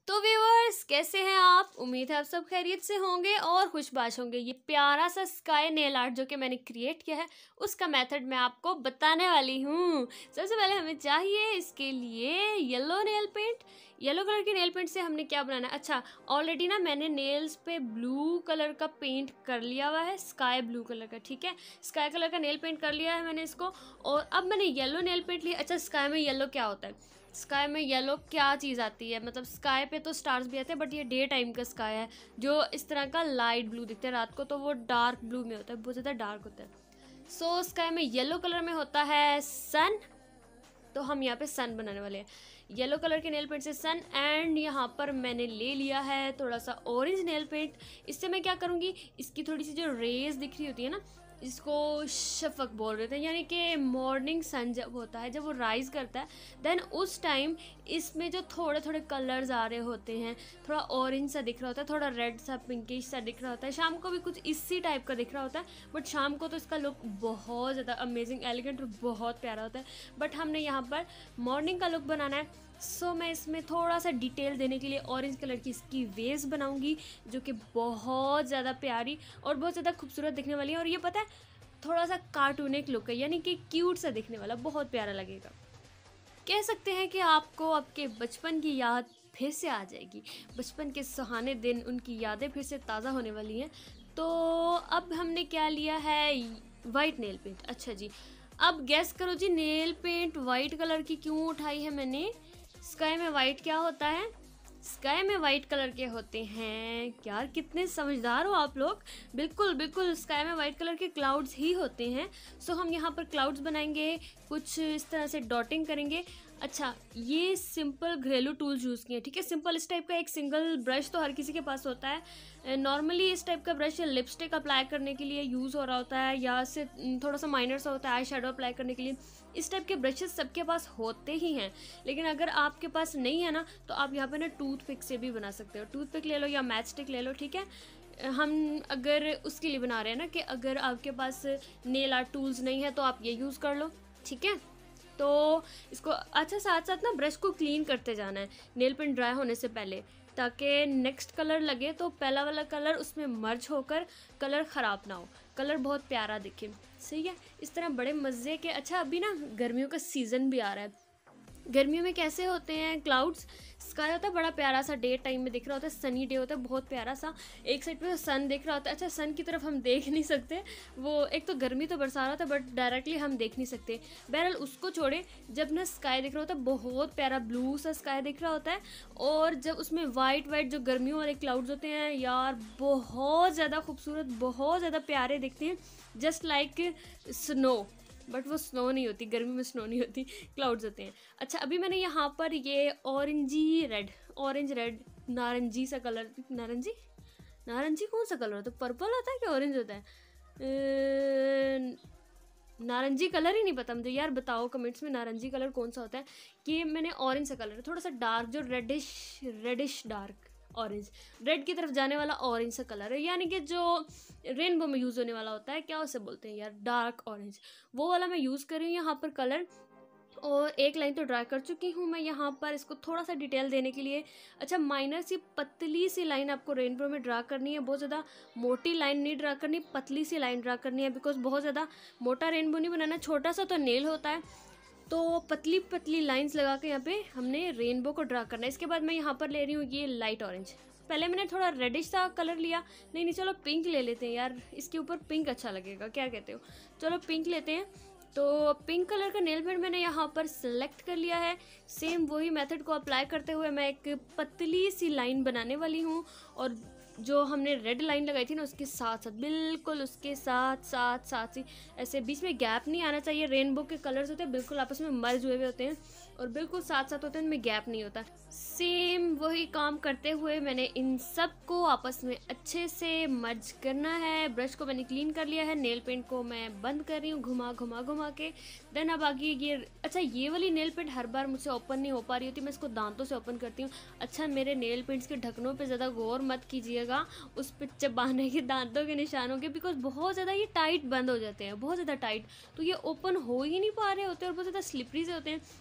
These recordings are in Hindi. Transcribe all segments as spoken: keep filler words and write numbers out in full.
तो व्यूअर्स, कैसे हैं आप? उम्मीद है आप सब खैरियत से होंगे और खुशबाश होंगे। ये प्यारा सा स्काई नेल आर्ट जो कि मैंने क्रिएट किया है, उसका मेथड मैं आपको बताने वाली हूँ। सबसे पहले हमें चाहिए इसके लिए yellow nail paint. Yellow colour के नेल पेंट से हमने क्या बनाना है? अच्छा, ऑलरेडी ना मैंने नेल्स पे ब्लू कलर का पेंट कर लिया हुआ है, स्काई ब्लू कलर का। ठीक है, स्काई कलर का नेल पेंट कर लिया है मैंने इसको, और अब मैंने येलो नेल पेंट लिया। अच्छा, स्काई में येलो क्या होता है? स्काई में येलो क्या चीज़ आती है? मतलब स्काई पे तो स्टार्स भी आते हैं, बट ये डे टाइम का स्काई है जो इस तरह का लाइट ब्लू दिखता है। रात को तो वो डार्क ब्लू में होता है, बहुत ज़्यादा डार्क होता है। सो so, स्काई में येलो कलर में होता है सन, तो हम यहाँ पे सन बनाने वाले हैं येलो कलर के नेल पेंट से सन। एंड यहाँ पर मैंने ले लिया है थोड़ा सा ऑरेंज नेल पेंट। इससे मैं क्या करूँगी, इसकी थोड़ी सी जो रेज दिख रही होती है ना, इसको शफक बोल रहे थे, यानी कि मॉर्निंग सन जब होता है, जब वो राइज करता है, देन उस टाइम इसमें जो थोड़े थोड़े कलर्स आ रहे होते हैं, थोड़ा ऑरेंज सा दिख रहा होता है, थोड़ा रेड सा पिंकिश सा दिख रहा होता है। शाम को भी कुछ इसी टाइप का दिख रहा होता है, बट शाम को तो इसका लुक बहुत ज़्यादा अमेजिंग, एलिगेंट और बहुत प्यारा होता है। बट हमने यहाँ पर मॉर्निंग का लुक बनाना है, सो so, मैं इसमें थोड़ा सा डिटेल देने के लिए ऑरेंज कलर की इसकी वेज बनाऊंगी, जो कि बहुत ज़्यादा प्यारी और बहुत ज़्यादा खूबसूरत दिखने वाली है। और ये पता है, थोड़ा सा कार्टूनिक लुक है, यानी कि क्यूट सा दिखने वाला, बहुत प्यारा लगेगा। कह सकते हैं कि आपको आपके बचपन की याद फिर से आ जाएगी, बचपन के सुहाने दिन, उनकी यादें फिर से ताज़ा होने वाली हैं। तो अब हमने क्या लिया है? White nail paint. अच्छा जी, अब गैस करो जी, नेल पेंट वाइट कलर की क्यों उठाई है मैंने? स्काई में वाइट क्या होता है? स्काई में वाइट कलर के होते हैं। यार कितने समझदार हो आप लोग। बिल्कुल बिल्कुल, स्काई में वाइट कलर के क्लाउड्स ही होते हैं। सो हम यहाँ पर क्लाउड्स बनाएंगे, कुछ इस तरह से डॉटिंग करेंगे। अच्छा, ये सिंपल घरेलू टूल्स यूज़ किए हैं। ठीक है, सिंपल इस टाइप का एक सिंगल ब्रश तो हर किसी के पास होता है। नॉर्मली इस टाइप का ब्रश लिपस्टिक अप्लाई करने के लिए यूज़ हो रहा होता है, या से थोड़ा सा माइनर सा होता है आई शेडो अप्लाई करने के लिए। इस टाइप के ब्रशेस सबके पास होते ही हैं, लेकिन अगर आपके पास नहीं है ना, तो आप यहाँ पे ना टूथ पिक से भी बना सकते हो। टूथ पिक ले लो या मैच स्टिक ले लो। ठीक है, हम अगर उसके लिए बना रहे हैं ना कि अगर आपके पास नेल आर्ट टूल्स नहीं है तो आप ये यूज़ कर लो। ठीक है, तो इसको अच्छा साथ साथ ना ब्रश को क्लीन करते जाना है नेल पेंट ड्राई होने से पहले, ताकि नेक्स्ट कलर लगे तो पहला वाला कलर उसमें मर्ज होकर कलर ख़राब ना हो, कलर बहुत प्यारा दिखे। सही है, इस तरह बड़े मज़े के। अच्छा, अभी ना गर्मियों का सीज़न भी आ रहा है। गर्मियों में कैसे होते हैं क्लाउड्स? स्काई होता है बड़ा प्यारा सा, डे टाइम में दिख रहा होता है, सनी डे होता है बहुत प्यारा सा, एक साइड पे सन दिख रहा होता है। अच्छा, सन की तरफ हम देख नहीं सकते, वो एक तो गर्मी तो बरसा रहा था, बट डायरेक्टली हम देख नहीं सकते। बहरहाल उसको छोड़े, जब ना स्काई दिख रहा होता है, बहुत प्यारा ब्लू सा स्काई दिख रहा होता है, और जब उसमें वाइट वाइट जो गर्मियों वाले क्लाउड्स होते हैं, यार बहुत ज़्यादा खूबसूरत, बहुत ज़्यादा प्यारे दिखते हैं, जस्ट लाइक स्नो। बट वो स्नो नहीं होती, गर्मी में स्नो नहीं होती, क्लाउड्स होते हैं। अच्छा, अभी मैंने यहाँ पर ये ऑरेंजी रेड, ऑरेंज रेड नारंगी सा कलर, नारंगी नारंगी कौन सा कलर होता है? पर्पल होता है कि ऑरेंज होता है? नारंगी कलर ही नहीं पता मुझे यार, बताओ कमेंट्स में नारंगी कलर कौन सा होता है। कि मैंने ऑरेंज सा कलर, थोड़ा सा डार्क, जो reddish reddish dark orange, red की तरफ जाने वाला ऑरेंज सा कलर है, यानी कि जो रेनबो में यूज़ होने वाला होता है, क्या उसे बोलते हैं यार, डार्क ऑरेंज, वो वाला मैं यूज़ कर रही हूँ यहाँ पर कलर। और एक लाइन तो ड्रा कर चुकी हूँ मैं यहाँ पर, इसको थोड़ा सा डिटेल देने के लिए। अच्छा, माइनर सी पतली सी लाइन आपको रेनबो में ड्रा करनी है, बहुत ज़्यादा मोटी लाइन नहीं ड्रा करनी, पतली सी लाइन ड्रा करनी है, बिकॉज बहुत ज़्यादा मोटा रेनबो नहीं बनाना, छोटा सा तो नेल होता है, तो पतली पतली लाइंस लगा के यहाँ पे हमने रेनबो को ड्रा करना है। इसके बाद मैं यहाँ पर ले रही हूँ ये लाइट ऑरेंज। पहले मैंने थोड़ा रेडिश सा कलर लिया, नहीं नहीं चलो पिंक ले लेते हैं यार, इसके ऊपर पिंक अच्छा लगेगा, क्या कहते हो? चलो पिंक लेते हैं। तो पिंक कलर का नेल पेंट मैंने यहाँ पर सिलेक्ट कर लिया है। सेम वही मेथड को अप्लाई करते हुए मैं एक पतली सी लाइन बनाने वाली हूँ, और जो हमने रेड लाइन लगाई थी ना, उसके साथ साथ, बिल्कुल उसके साथ साथ साथ ही, ऐसे बीच में गैप नहीं आना चाहिए। रेनबो के कलर्स होते हैं बिल्कुल आपस में मर्ज हुए हुए होते हैं, और बिल्कुल साथ साथ होते हैं, उनमें गैप नहीं होता। सेम वही काम करते हुए मैंने इन सब को आपस में अच्छे से मर्ज करना है। ब्रश को मैंने क्लीन कर लिया है, नेल पेंट को मैं बंद कर रही हूँ घुमा घुमा घुमा के। देन अब आगे ये, अच्छा ये वाली नेल पेंट हर बार मुझसे ओपन नहीं हो पा रही होती, मैं इसको दांतों से ओपन करती हूँ। अच्छा, मेरे नेल पेंट्स के ढक्कनों पे ज़्यादा गौर मत कीजिएगा, उस पर चबाने के दांतों के निशानों के, बिकॉज बहुत ज़्यादा ये टाइट बंद हो जाते हैं, बहुत ज़्यादा टाइट, तो ये ओपन हो ही नहीं पा रहे होते और बहुत ज़्यादा स्लिपरी से होते हैं। देन इसको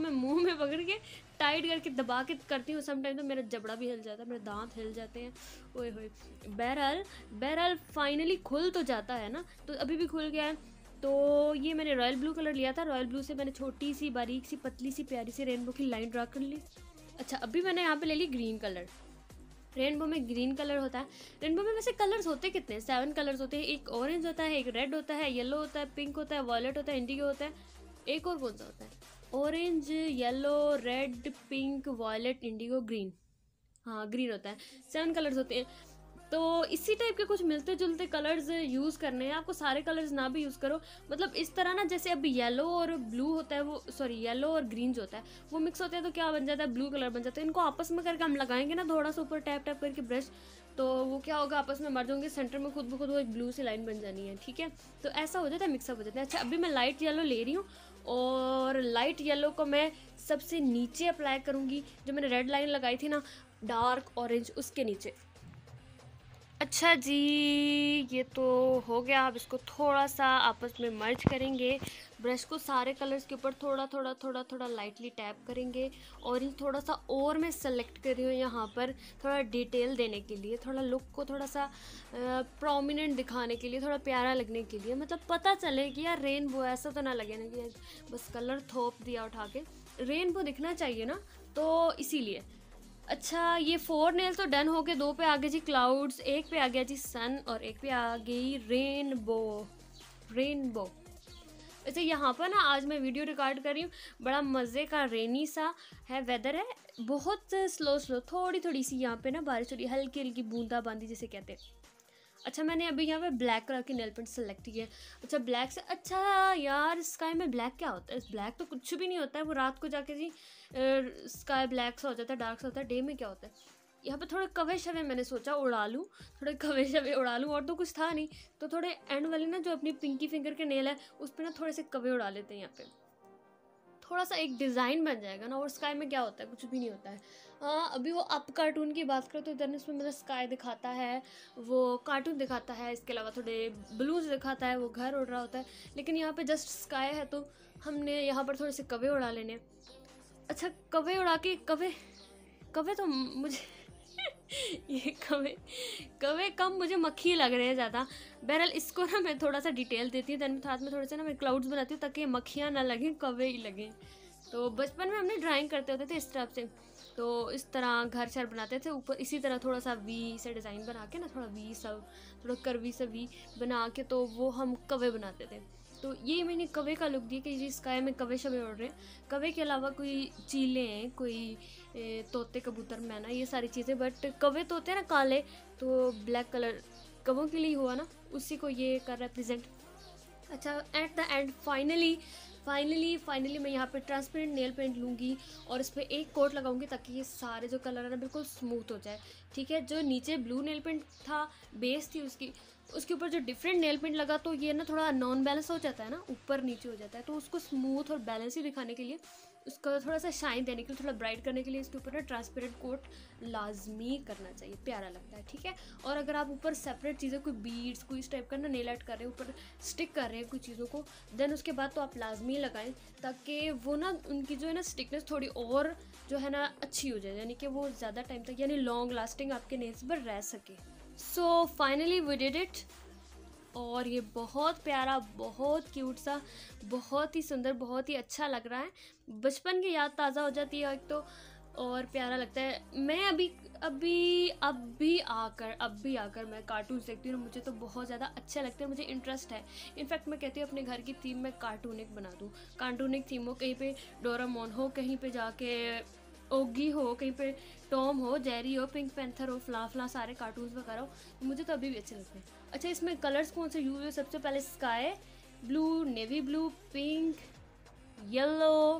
मैं मुंह में पकड़ के टाइट करके दबा के करती हूँ। समटाइम तो मेरा जबड़ा भी हिल जाता है, मेरे दांत हिल जाते हैं। ओए होए। बहरहाल बहरहाल फाइनली खुल तो जाता है ना, तो अभी भी खुल गया है। तो ये मैंने रॉयल ब्लू कलर लिया था, रॉयल ब्लू से मैंने छोटी सी बारीक सी पतली सी प्यारी सी रेनबो की लाइन ड्रा कर ली। अच्छा, अभी मैंने यहाँ पे ले ली ग्रीन कलर। रेनबो में ग्रीन कलर होता है। रेनबो में वैसे कलर्स होते कितने, सेवन कलर्स होते हैं। एक ऑरेंज होता है, एक रेड होता है, येलो होता है, पिंक होता है, वॉयलेट होता है, इंडिगो होता है, एक और कौन सा होता है, orange, yellow, red, pink, violet, indigo, green. हाँ, ग्रीन होता है। सेवन कलर्स होते हैं। तो इसी टाइप के कुछ मिलते जुलते कलर्स यूज़ करने हैं आपको। सारे कलर्स ना भी यूज़ करो, मतलब इस तरह ना, जैसे अभी येलो और ब्लू होता है, वो सॉरी येलो और ग्रीन जो होता है वो मिक्स होते हैं तो क्या बन जाता है, ब्लू कलर बन जाता है। इनको आपस में करके हम लगाएंगे ना थोड़ा सा ऊपर टैप टैप करके ब्रश, तो वो क्या होगा, आपस में मर जाएंगे, सेंटर में खुद ब खुद वो एक ब्लू सी लाइन बन जानी है। ठीक है, तो ऐसा हो जाता है, मिक्सअप हो जाता है। अच्छा, अभी मैं लाइट येलो ले रही हूँ और लाइट येलो को मैं सबसे नीचे अप्लाई करूँगी, जो मैंने रेड लाइन लगाई थी ना डार्क ऑरेंज, उसके नीचे। अच्छा जी, ये तो हो गया। अब इसको थोड़ा सा आपस में मर्ज करेंगे। ब्रश को सारे कलर्स के ऊपर थोड़ा थोड़ा थोड़ा थोड़ा लाइटली टैप करेंगे। ऑरेंज थोड़ा सा और मैं सेलेक्ट कर रही हूँ यहाँ पर, थोड़ा डिटेल देने के लिए, थोड़ा लुक को थोड़ा सा प्रोमिनेंट दिखाने के लिए, थोड़ा प्यारा लगने के लिए, मतलब पता चले कि यार रेनबो, ऐसा तो ना लगे ना कि बस कलर थोप दिया उठा के, रेनबो दिखना चाहिए ना, तो इसीलिए। अच्छा, ये फोर नेल तो डन हो गए। दो पे आ गए जी क्लाउड्स, एक पे आ गया जी सन, और एक पे आ गई रेनबो। रेनबो वैसे यहाँ पर ना आज मैं वीडियो रिकॉर्ड कर रही हूँ, बड़ा मज़े का रेनी सा है वेदर है, बहुत स्लो स्लो थोड़ी थोड़ी सी यहाँ पे ना बारिश हो रही है, हल्की हल्की बूंदाबांदी जिसे कहते हैं। अच्छा, मैंने अभी यहाँ पे ब्लैक कलर की नेल पेंट सेलेक्ट की है। अच्छा, ब्लैक से, अच्छा यार स्काई में ब्लैक क्या होता है, ब्लैक तो कुछ भी नहीं होता है, वो रात को जाके जी स्काई ब्लैक सा हो जाता है, डार्क सा होता है। डे में क्या होता है, यहाँ पे थोड़े कवे शवे मैंने सोचा उड़ा लूँ, थोड़े कवे शवे उड़ा लूँ, और तो कुछ था नहीं, तो थोड़े एंड वाली ना जो अपनी पिंकी फिंगर के नेल है उस पर ना थोड़े से कवे उड़ा लेते हैं यहाँ पे, थोड़ा सा एक डिज़ाइन बन जाएगा ना। और स्काई में क्या होता है, कुछ भी नहीं होता है। हाँ, अभी वो अप कार्टून की बात करें तो इधर इसमें मतलब स्काई दिखाता है, वो कार्टून दिखाता है, इसके अलावा थोड़े ब्लूज दिखाता है, वो घर उड़ रहा होता है, लेकिन यहाँ पे जस्ट स्काई है तो हमने यहाँ पर थोड़े से कवे उड़ा लेने। अच्छा, कवे उड़ा के, कवे कवे तो मुझे ये कवे कवे कम मुझे मक्खी लग रहे हैं ज़्यादा। बहरहाल इसको ना मैं थोड़ा सा डिटेल देती हूँ, देन साथ में थोड़े से ना मैं क्लाउड्स बनाती हूँ ताकि मक्खियाँ ना लगें, कवे ही लगें। तो बचपन में हमने ड्राइंग करते होते थे इस तरह से, तो इस तरह घर शर बनाते थे ऊपर, इसी तरह थोड़ा सा वी से डिज़ाइन बना के ना, थोड़ा वी सा, थोड़ा करवी सा वी बना के, तो वो हम कवे बनाते थे। तो ये मैंने कवे का लुक दिया कि जी स्काई में कवे शवे उड़ रहे हैं। कवे के अलावा कोई चीले हैं, कोई तोते, कबूतर, मैना, ये सारी चीज़ें, बट कवे तो होते हैं ना काले, तो ब्लैक कलर कवों के लिए हुआ ना, उसी को ये कर रिप्रेजेंट। अच्छा, at the end finally finally finally मैं यहाँ पे ट्रांसपेरेंट नेल पेंट लूँगी और इस पर एक कोट लगाऊंगी ताकि ये सारे जो कलर है ना बिल्कुल स्मूथ हो जाए। ठीक है, जो नीचे ब्लू नेल पेंट था, बेस थी उसकी, उसके ऊपर जो डिफरेंट नेल पेंट लगा तो ये ना थोड़ा नॉन बैलेंस हो जाता है ना, ऊपर नीचे हो जाता है, तो उसको स्मूथ और बैलेंस ही दिखाने के लिए, उसको थोड़ा सा शाइन देने के लिए, थोड़ा ब्राइट करने के लिए इसके ऊपर ना ट्रांसपेरेंट कोट लाजमी करना चाहिए, प्यारा लगता है। ठीक है, और अगर आप ऊपर सेपरेट चीज़ें, कोई बीड्स, कोई इस टाइप का ना नेल आर्ट कर रहे हैं, ऊपर स्टिक कर रहे हैं कुछ चीज़ों को, देन उसके बाद तो आप लाजमी लगाएं ताकि वो ना उनकी जो है ना स्टिकनेस थोड़ी और जो है ना अच्छी हो जाए, यानी कि वो ज़्यादा टाइम तक यानी लॉन्ग लास्टिंग आपके नेल्स पर रह सके। So finally we did it, और ये बहुत प्यारा, बहुत क्यूट सा, बहुत ही सुंदर, बहुत ही अच्छा लग रहा है। बचपन की याद ताज़ा हो जाती है एक तो, और प्यारा लगता है। मैं अभी अभी अभी आकर अब भी आकर मैं कार्टून्स देखती हूँ, मुझे तो बहुत ज़्यादा अच्छा लगता है, मुझे इंटरेस्ट है। इनफैक्ट मैं कहती हूँ अपने घर की थीम में कार्टूनिक बना दूँ, कार्टूनिक थीम हो, कहीं पे डोरेमोन हो, कहीं पे जाके ओगी हो, कहीं पे टॉम हो, जेरी हो, पिंक पैंथर हो, फ्ला फ्ला सारे कार्टून्स वगैरह हो, मुझे तो अभी भी अच्छे लगते हैं। अच्छा, इसमें कलर्स कौन से यूज हुए, सबसे पहले sky blue, navy blue, pink, yellow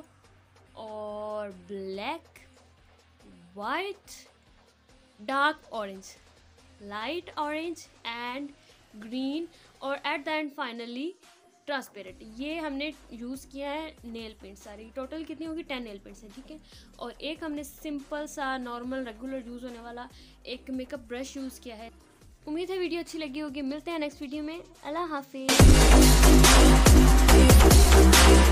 और black, white, dark orange, light orange and green, और at the end finally transparent. ये हमने यूज़ किया है नेल पेंट सारी, टोटल कितनी होगी, टेन नेल पेंट्स हैं। ठीक है, और एक हमने सिंपल सा नॉर्मल रेगुलर यूज़ होने वाला एक मेकअप ब्रश यूज़ किया है। उम्मीद है वीडियो अच्छी लगी होगी। मिलते हैं नेक्स्ट वीडियो में। अल्लाह हाफिज़।